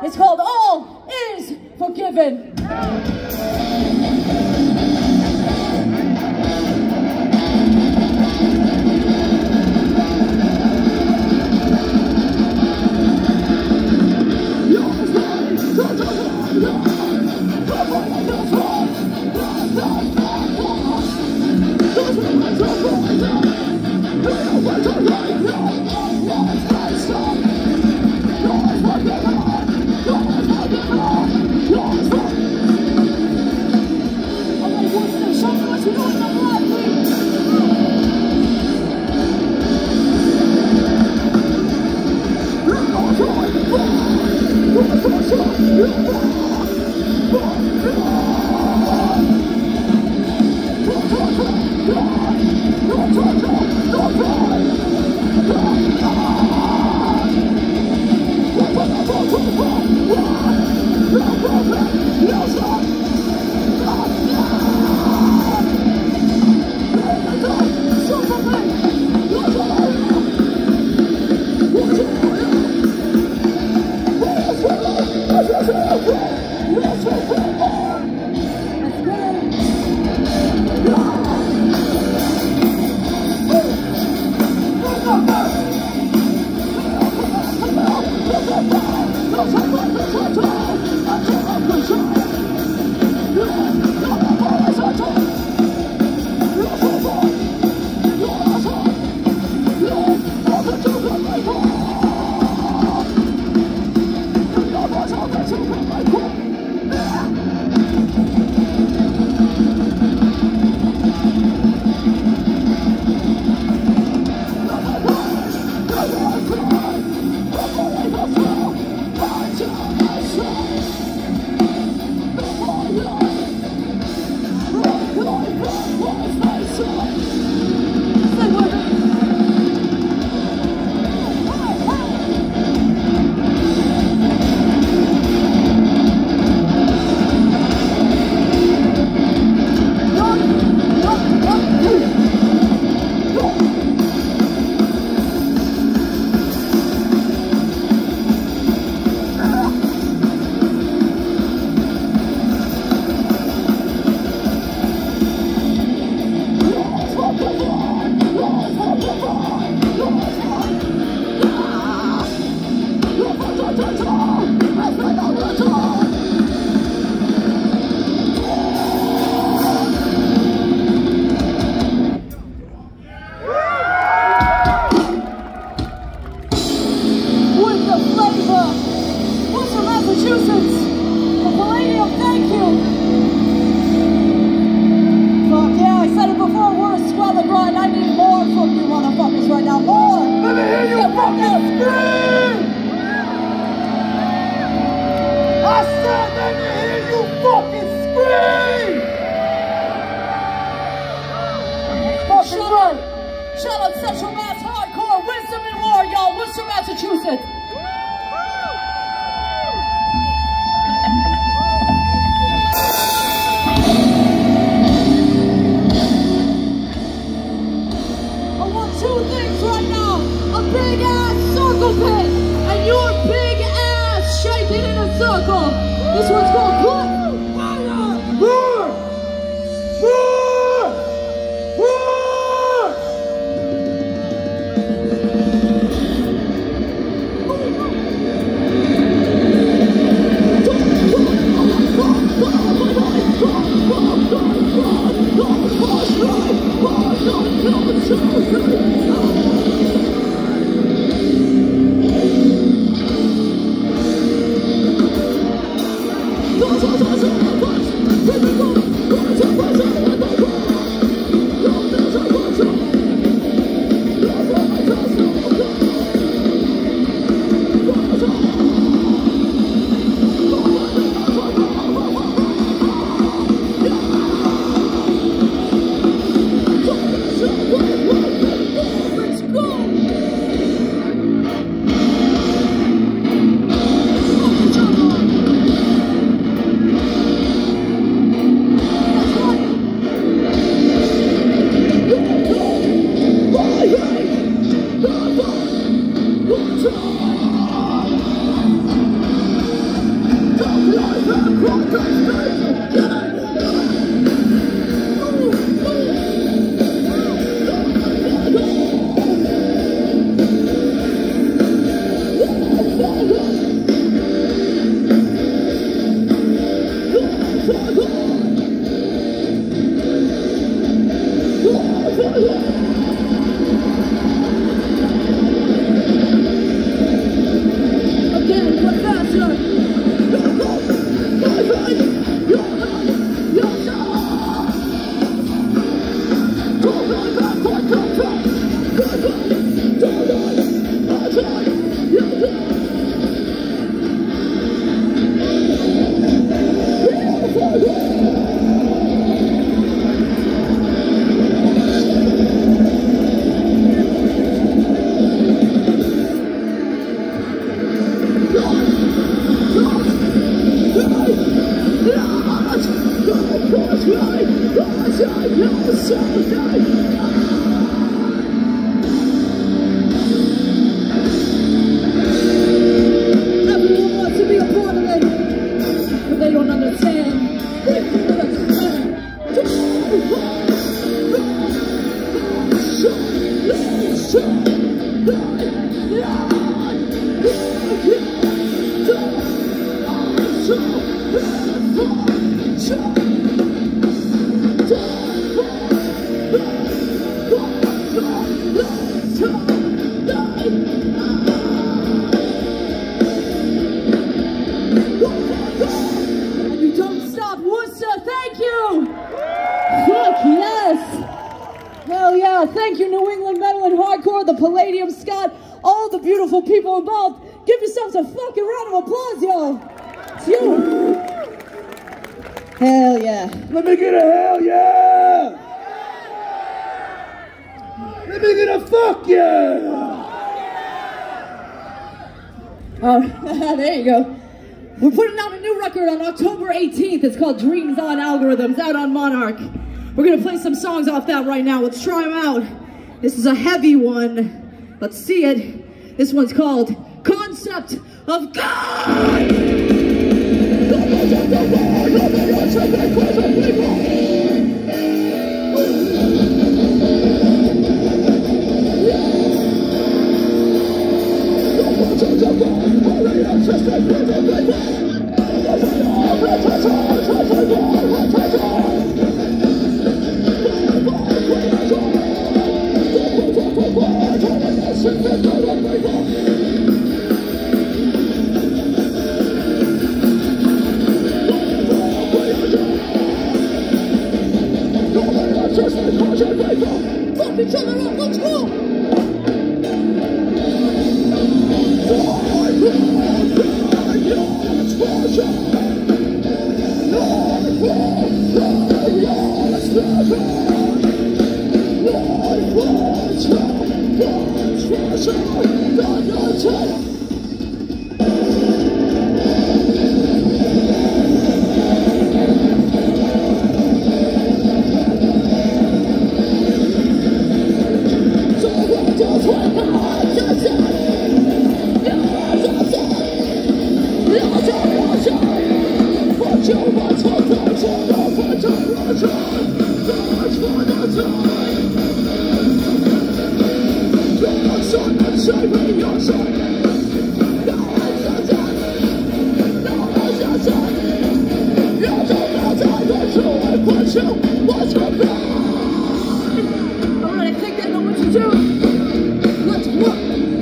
It's called All Is Forgiven. Shout out Central Mass Hardcore, Wisdom and War, y'all, Worcester, Massachusetts. I want two things right now, a big ass circle pit, and your big ass shaking in a circle. This one's called Good. Go, Yeah, thank you, New England Metal and Hardcore, the Palladium, Scott, all the beautiful people involved. Give yourselves a fucking round of applause, yo. It's you. Hell yeah. Let me get a hell yeah! Let me get a fuck yeah! Oh, there you go. We're putting out a new record on October 18th. It's called Dreams on Algorithms, out on Monarch. We're gonna play some songs off that right now. Let's try them out. This is a heavy one. Let's see it. This one's called Concept of God. Fuck each other up, let's go! Alright, I think I know what to do. Let's work.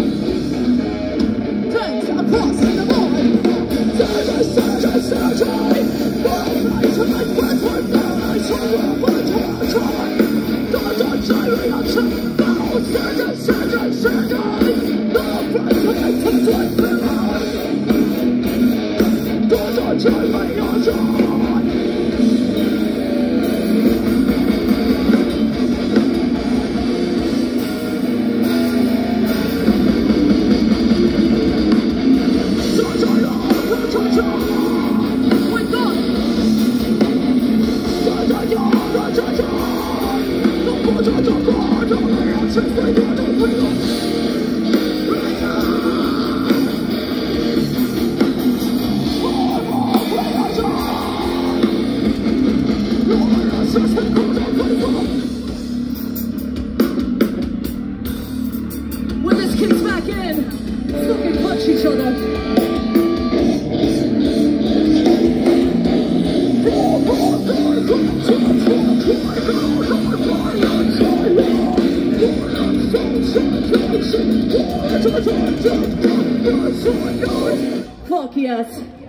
Turns across the board. When this kicks back in, fucking punch each other. Fuck yes.